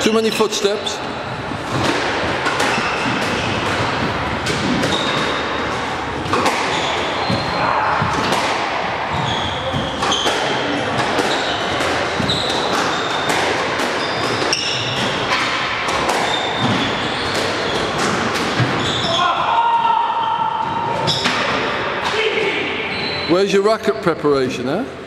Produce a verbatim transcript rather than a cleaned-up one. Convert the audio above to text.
Too many footsteps. Where's your racket preparation, eh?